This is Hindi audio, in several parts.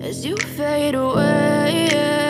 as you fade away.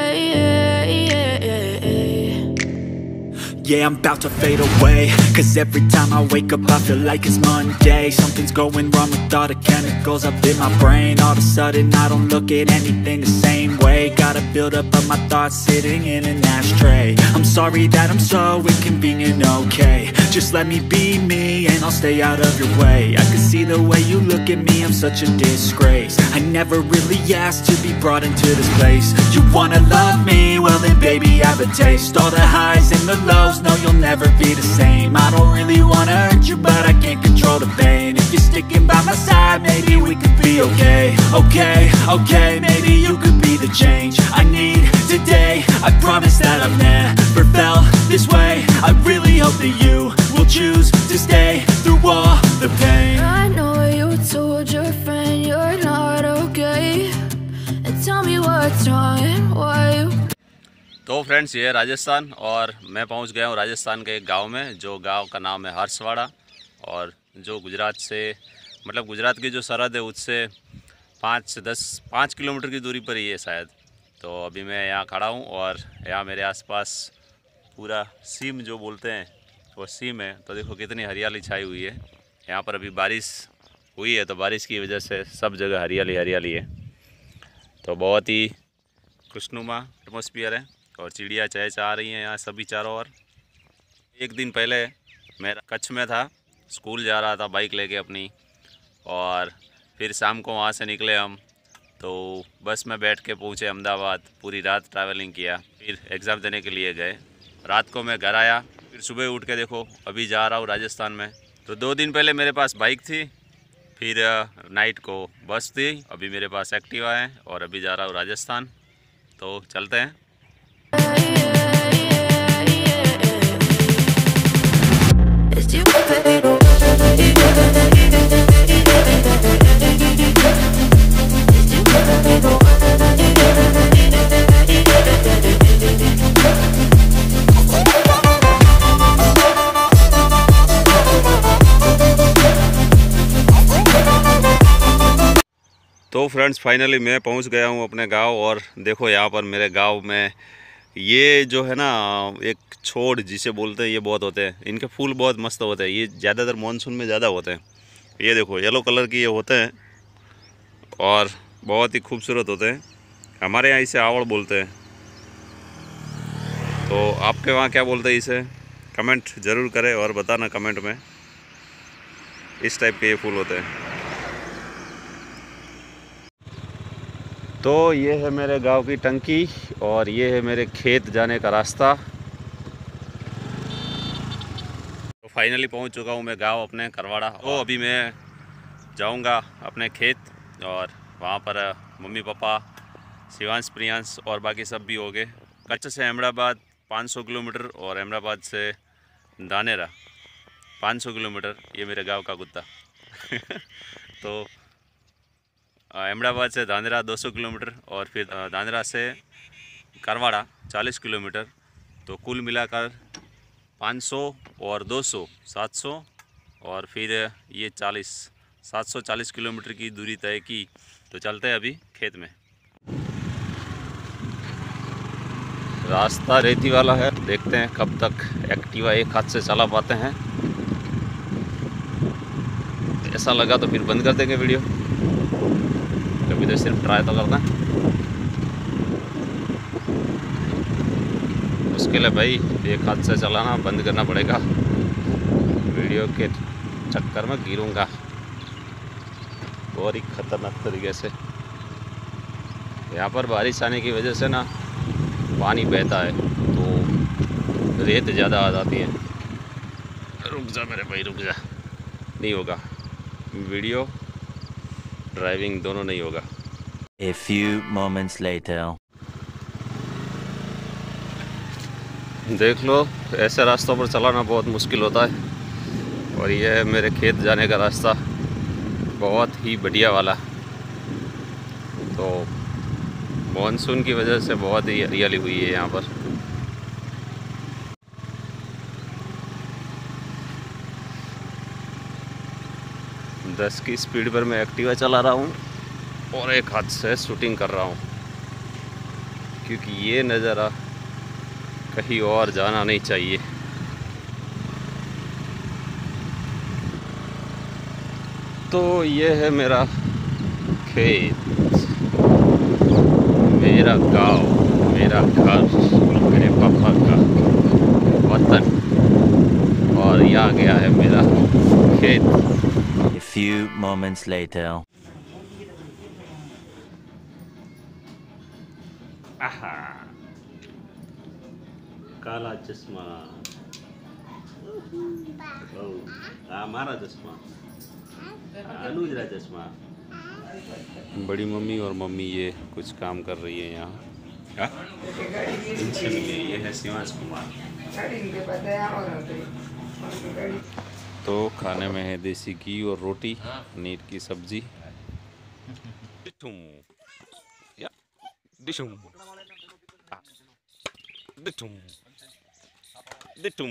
Yeah, I'm about to fade away, cause every time I wake up I feel like it's Monday. Something's going wrong with all the chemicals up in my brain. All of a sudden I don't look at anything the same way. Gotta build up of my thoughts sitting in an ashtray. I'm sorry that I'm so inconvenient, okay. Just let me be me and I'll stay out of your way. I can see the way you look at me, I'm such a disgrace. I never really asked to be brought into this place. You wanna love me? Well then baby I have a taste. All the highs and the lows, no you'll never be the same. I don't really wanna hurt you but I can't control the pain. If you're sticking by my side maybe we could be okay. Okay, maybe you could be the change I need today. I promise that I've never felt this way. I really hope that you will choose to stay through all the pain. I know you told your friend you're not okay, and tell me what's wrong and why you. तो फ्रेंड्स ये है राजस्थान और मैं पहुंच गया हूं राजस्थान के एक गांव में, जो गांव का नाम है हर्षवाड़ा और जो गुजरात से मतलब गुजरात की जो सरहद है उससे 5 किलोमीटर की दूरी पर ही है शायद। तो अभी मैं यहाँ खड़ा हूँ और यहाँ मेरे आसपास पूरा सीम जो बोलते हैं वो सीम है। तो देखो कितनी हरियाली छाई हुई है। यहाँ पर अभी बारिश हुई है तो बारिश की वजह से सब जगह हरियाली हरियाली है। तो बहुत ही खुशनुमा एटमॉस्फेयर है और चिड़िया चहचहा रही हैं यहाँ सभी चारों ओर। एक दिन पहले मैं कच्छ में था, स्कूल जा रहा था बाइक लेके अपनी, और फिर शाम को वहाँ से निकले हम तो बस में बैठ के पहुँचे अहमदाबाद। पूरी रात ट्रैवलिंग किया, फिर एग्ज़ाम देने के लिए गए। रात को मैं घर आया, फिर सुबह उठ के देखो अभी जा रहा हूँ राजस्थान में। तो 2 दिन पहले मेरे पास बाइक थी, फिर नाइट को बस थी, अभी मेरे पास एक्टिवा है और अभी जा रहा हूँ राजस्थान। तो चलते हैं। तो फ्रेंड्स फाइनली मैं पहुंच गया हूं अपने गांव। और देखो यहाँ पर मेरे गांव में ये जो है ना एक छोड़ जिसे बोलते हैं, ये बहुत होते हैं। इनके फूल बहुत मस्त होते हैं, ये ज़्यादातर मानसून में ज़्यादा होते हैं। ये देखो येलो कलर की ये होते हैं और बहुत ही खूबसूरत होते हैं। हमारे यहाँ इसे आवड़ बोलते हैं। तो आपके वहाँ क्या बोलते हैं इसे, कमेंट ज़रूर करें और बताना कमेंट में। इस टाइप के ये फूल होते हैं। तो ये है मेरे गांव की टंकी और ये है मेरे खेत जाने का रास्ता। तो फाइनली पहुंच चुका हूं मैं गांव अपने करवाड़ा। तो अभी मैं जाऊंगा अपने खेत और वहां पर मम्मी पापा शिवांश प्रियांश और बाकी सब भी हो गए। कच्छ से अहमदाबाद 500 किलोमीटर और अहमदाबाद से धानेरा 500 किलोमीटर। ये मेरे गाँव का कुत्ता तो अहमदाबाद से धानेरा 200 किलोमीटर और फिर धानेरा से करवाड़ा 40 किलोमीटर। तो कुल मिलाकर 500 और 200 700 और फिर ये 740 किलोमीटर की दूरी तय की। तो चलते हैं अभी खेत में। रास्ता रेती वाला है, देखते हैं कब तक एक्टिवा एक हाथ से चला पाते हैं। ऐसा लगा तो फिर बंद कर देंगे वीडियो, कभी तो सिर्फ ट्राई तो करना है। मुश्किल है भाई, एक हाथ से चलाना, बंद करना पड़ेगा। वीडियो के चक्कर में गिरूंगा और ही खतरनाक तरीके से। यहाँ पर बारिश आने की वजह से ना पानी बहता है तो रेत ज़्यादा आ जाती है। रुक जा मेरे भाई रुक जा, नहीं होगा वीडियो ड्राइविंग दोनों नहीं होगा। A few moments later. देख लो ऐसे रास्तों पर चलाना बहुत मुश्किल होता है और ये है मेरे खेत जाने का रास्ता, बहुत ही बढ़िया वाला। तो मानसून की वजह से बहुत ही हरियाली हुई है यहाँ पर। दस की स्पीड पर मैं एक्टिवा चला रहा हूँ और एक हाथ से शूटिंग कर रहा हूँ, क्योंकि ये नज़ारा कहीं और जाना नहीं चाहिए। तो ये है मेरा खेत, मेरा गांव, मेरा घर, मेरे पापा का वतन, और ये आ गया है मेरा खेत। A few moments later. आहा, काला चश्मा, हमारा चश्मा, अनुजरा चश्मा। बड़ी मम्मी और मम्मी ये कुछ काम कर रही है यहाँ। इनसे मिलिए, ये है शिवांश कुमार। तो खाने में है देसी घी और रोटी, पनीर की सब्जी। या डिशुम डिठुम डिठुम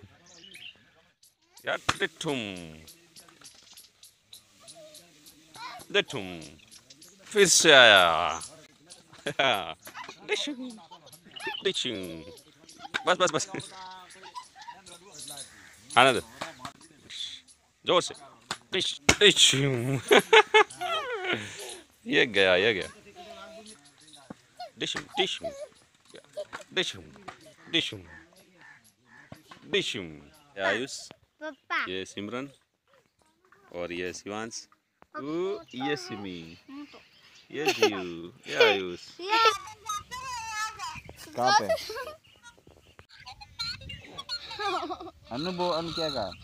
या डिठुम डिठुम, फिर से आया। डिशुम डिशुम, बस बस बस, आने दो जोर से। डिश डिशुम। ये गया, ये गया। डिशुम डिशुम डिशुम डिशुम डिशुम। ये आयुष, ये सिमरन, और ये शिवांश, ये सिमी, ये जीव, ये आयुष। कहाँ पे अनु क्या कहा?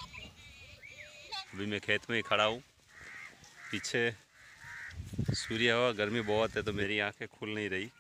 अभी मैं खेत में ही खड़ा हूँ, पीछे सूर्य हवा, गर्मी बहुत है तो मेरी आंखें खुल नहीं रही।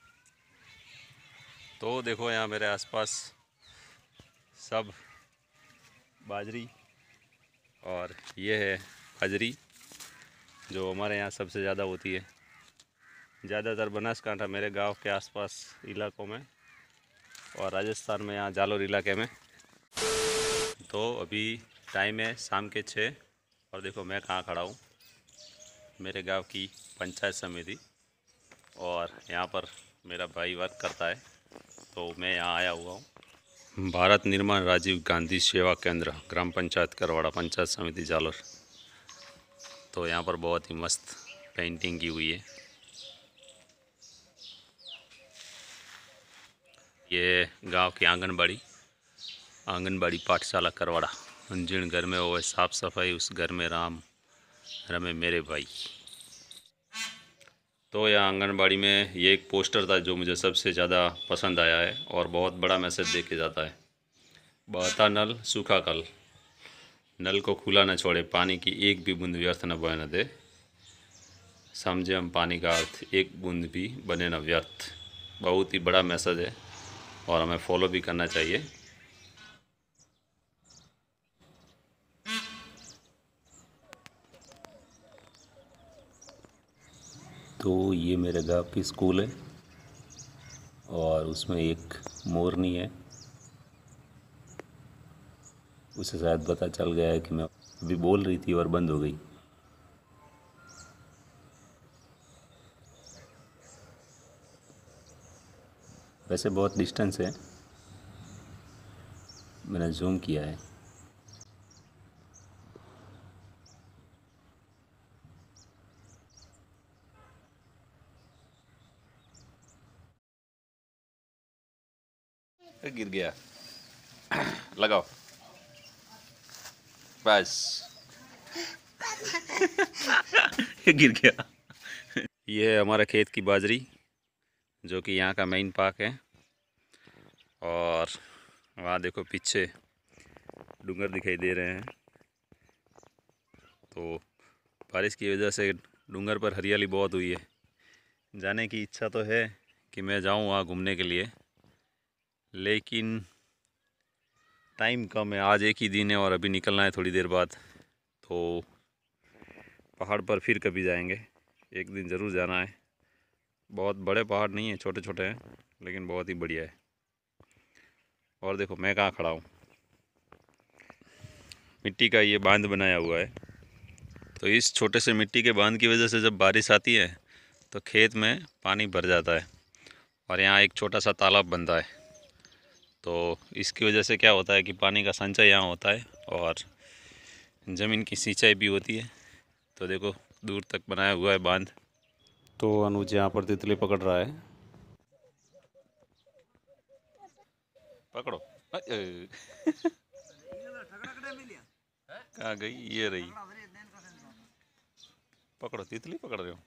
तो देखो यहाँ मेरे आसपास सब बाजरी, और ये है खजरी जो हमारे यहाँ सबसे ज़्यादा होती है, ज़्यादातर बनासकांठा मेरे गांव के आसपास इलाकों में, और राजस्थान में यहाँ जालोर इलाके में। तो अभी टाइम है शाम के 6, और देखो मैं कहाँ खड़ा हूँ, मेरे गांव की पंचायत समिति, और यहाँ पर मेरा भाई वर्क करता है, तो मैं यहाँ आया हुआ हूँ। भारत निर्माण राजीव गांधी सेवा केंद्र, ग्राम पंचायत करवाड़ा, पंचायत समिति जालोर। तो यहाँ पर बहुत ही मस्त पेंटिंग की हुई है। ये गांव की आंगनबाड़ी पाठशाला करवाड़ा। जिन घर में हो साफ सफाई, उस घर में राम रमे मेरे भाई। तो यह आंगनबाड़ी में ये एक पोस्टर था जो मुझे सबसे ज़्यादा पसंद आया है, और बहुत बड़ा मैसेज दे के जाता है। बहता नल सूखा कल, नल को खुला न छोड़े, पानी की एक भी बूंद व्यर्थ न बहने दे। समझे हम पानी का अर्थ, एक बूंद भी बने न व्यर्थ। बहुत ही बड़ा मैसेज है, और हमें फॉलो भी करना चाहिए। तो ये मेरे गांव की स्कूल है, और उसमें एक मोरनी है। उसे शायद पता चल गया है कि मैं अभी बोल रही थी और बंद हो गई। वैसे बहुत डिस्टेंस है, मैंने जूम किया है। गिर गया, लगाओ बस। गिर गया। ये है हमारा खेत की बाजरी, जो कि यहाँ का मेन पार्क है। और वहाँ देखो पीछे डूंगर दिखाई दे रहे हैं। तो बारिश की वजह से डूंगर पर हरियाली बहुत हुई है। जाने की इच्छा तो है कि मैं जाऊँ वहाँ घूमने के लिए, लेकिन टाइम कम है। आज एक ही दिन है और अभी निकलना है थोड़ी देर बाद। तो पहाड़ पर फिर कभी जाएंगे, एक दिन ज़रूर जाना है। बहुत बड़े पहाड़ नहीं हैं, छोटे छोटे हैं, लेकिन बहुत ही बढ़िया है। और देखो मैं कहाँ खड़ा हूँ, मिट्टी का ये बांध बनाया हुआ है। तो इस छोटे से मिट्टी के बांध की वजह से जब बारिश आती है तो खेत में पानी भर जाता है और यहाँ एक छोटा सा तालाब बनता है। तो इसकी वजह से क्या होता है कि पानी का संचय यहाँ होता है और ज़मीन की सिंचाई भी होती है। तो देखो दूर तक बनाया हुआ है बांध। तो अनुज यहाँ पर तितली पकड़ रहा है। पकड़ो। कहाँ गई? ये रही। पकड़ो, तितली पकड़ रहे हो।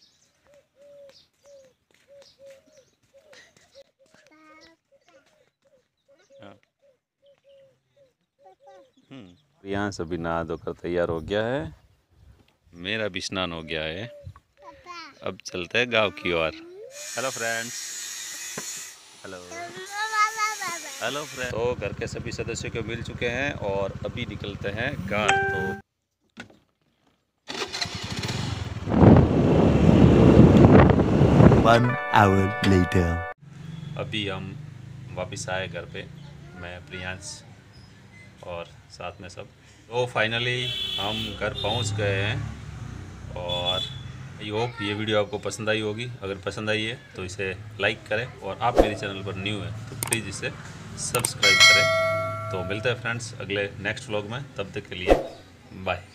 यहाँ सभी नहा धोकर तैयार हो गया है। मेरा भी स्नान हो गया है। अब चलते हैं गांव की ओर। Hello friends. Hello hello friends. तो घर के सभी सदस्यों को मिल चुके हैं और अभी निकलते हैं घर। तो 1 hour later. अभी हम वापस आए घर पे, मैं प्रियांश और साथ में सब। तो फाइनली हम घर पहुंच गए हैं और आई होप ये वीडियो आपको पसंद आई होगी। अगर पसंद आई है तो इसे लाइक करें और आप मेरे चैनल पर न्यू हैं तो प्लीज़ इसे सब्सक्राइब करें। तो मिलते हैं फ्रेंड्स अगले नेक्स्ट व्लॉग में। तब तक के लिए बाय।